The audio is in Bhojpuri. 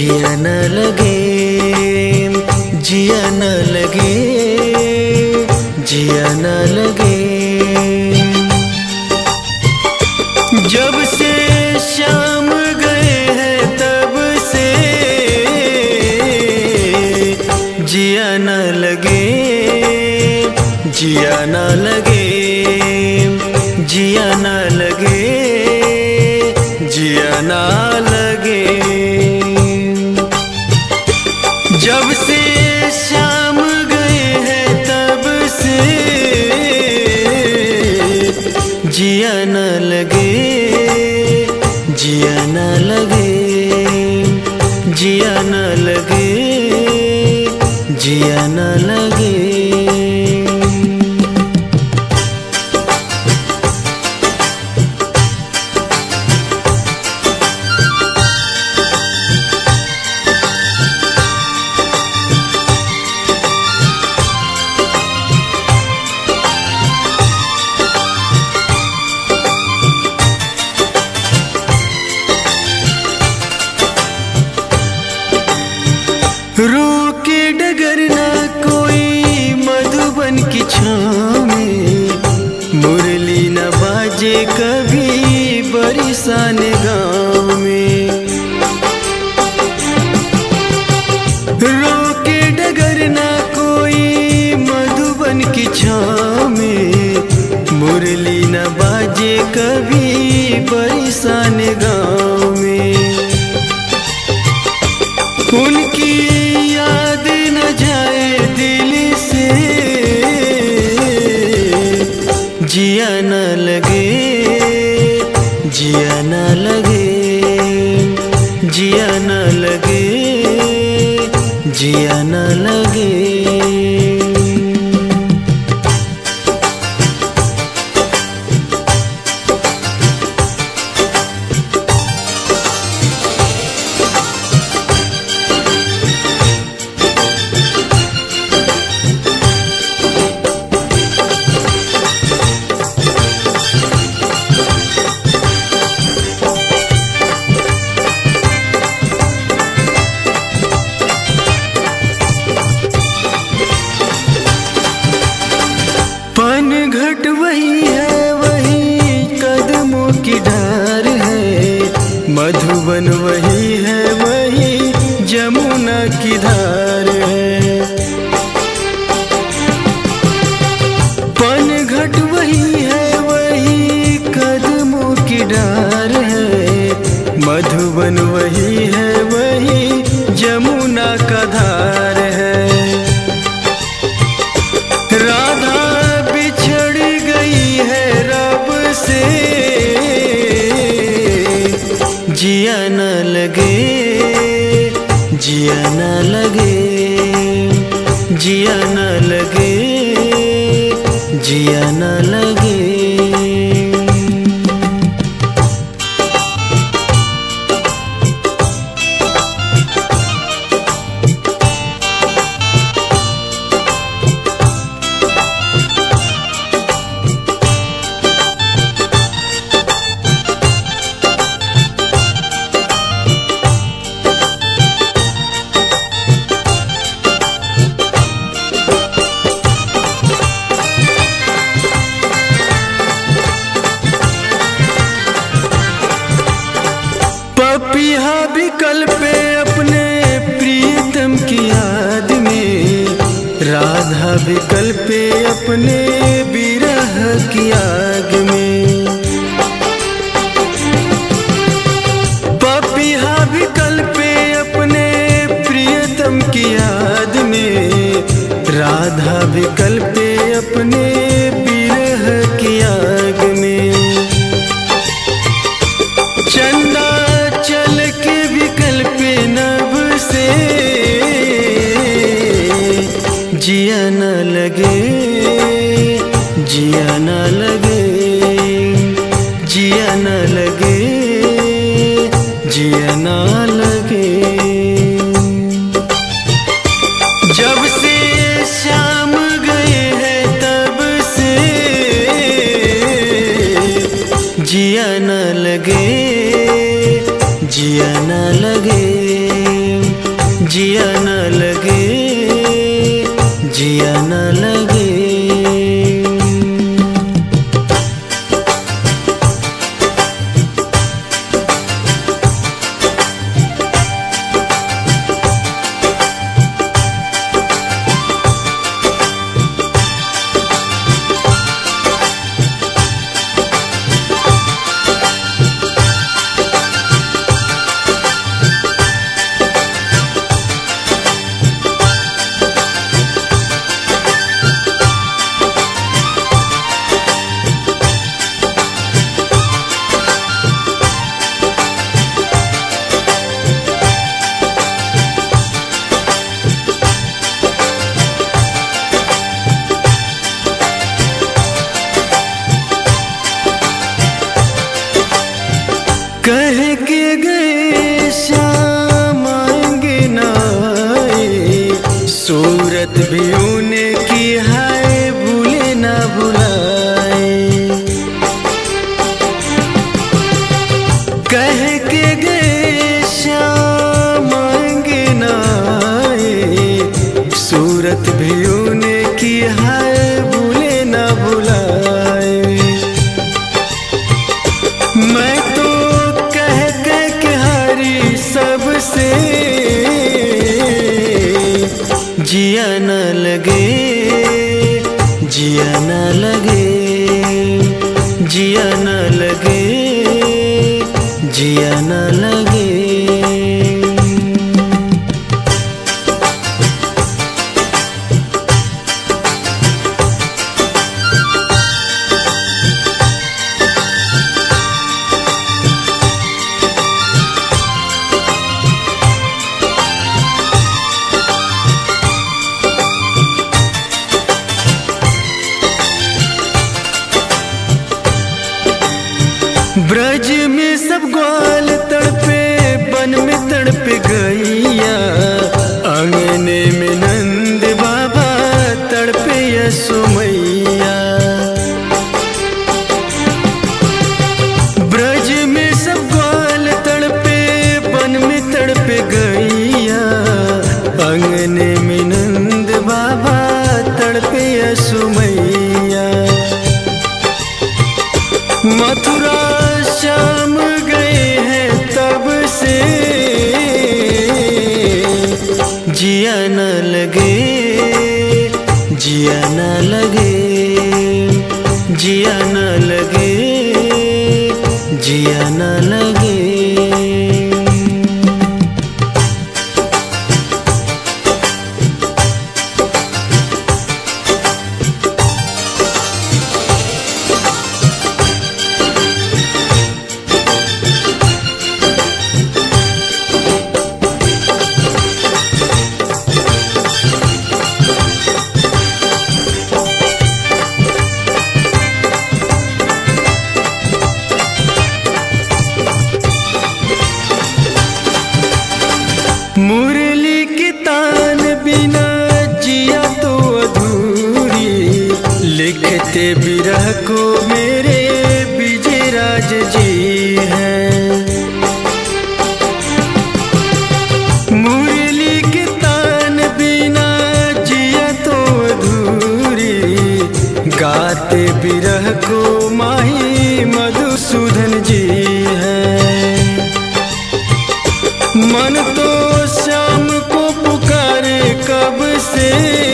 जिया न लगे, जिया न लगे, जिया न लगे। जब से शाम गए हैं तब से जिया न लगे, जिया न लगे, जिया न लगे, जिया न लगे। जब से शाम गए हैं तब से जिया न लगे, जिया न लगे, जिया न लगे, जिया न लगे। रोके डगर ना कोई मधुबन की छाँव में, मुरली न बाजे कभी बरिसान गाँव में। रोके डगर ना कोई मधुबन की छाँव में, मुरली न बाजे कभी बरिसान गाँव में। उनकी याद न जाए दिल से जिया न लगे, जिया न लगे, जिया न लगे, जिया न लगे। पनघट वही है, वही कदमों की डार है, मधुबन वही है, वही जमुना की धार है। पनघट वही है, वही कदमों की डार है, मधुबन वही है, वही जमुना का धार है। राधा बिछड़ गई है रब से जिया न लगे, जिया न लगे, जिया न लगे, जिया न लगे। पपिहा भी कल पे अपने प्रीतम की याद में, राधा भी कल पे अपने विरह की आग में। पपिहा भी कल पे अपने प्रीतम की याद में, राधा भी कल पे अपने विरह की आग में। चंदा चल के भी कल पे नभ से जिया न लगे, जिया न लगे, जिया न लगे, जिया न लगे। जब से शाम गए हैं तब से जिया न लगे, जिया न लगे। सूरत भी उन्हें की हाय भूले ना भुलाए। कह के गए श्याम मांगे ना आए, सूरत भी उन्हें की हाय भूले ना भुलाए। मैं तो कह कह के हारी सबसे, जिया न लगे, जिया न लगे, जिया न लगे, जिया न लगे। ब्रज में सब ग्वाल तड़पे, वन में तड़पे गैया, आंगने में नंद बाबा तड़पे यशोमैया। ब्रज में सब ग्वाल तड़पे, वन में तड़पे गैया, आंगने में नंद बाबा तड़पे यशोमैया। मथुरा श्याम गए हैं तब से, जिया न लगे, जिया न लगे, जिया न लगे, जिया न लगे। मुरली की तान बिना जिया तो अधूरी, लिखते बिरह को मेरे विजय राज जी हैं। मुरली की तान बिना जिया तो अधूरी, गाते बिरह को माही मधुसूदन जी हैं। मन तो श्याम को पुकारे कब से,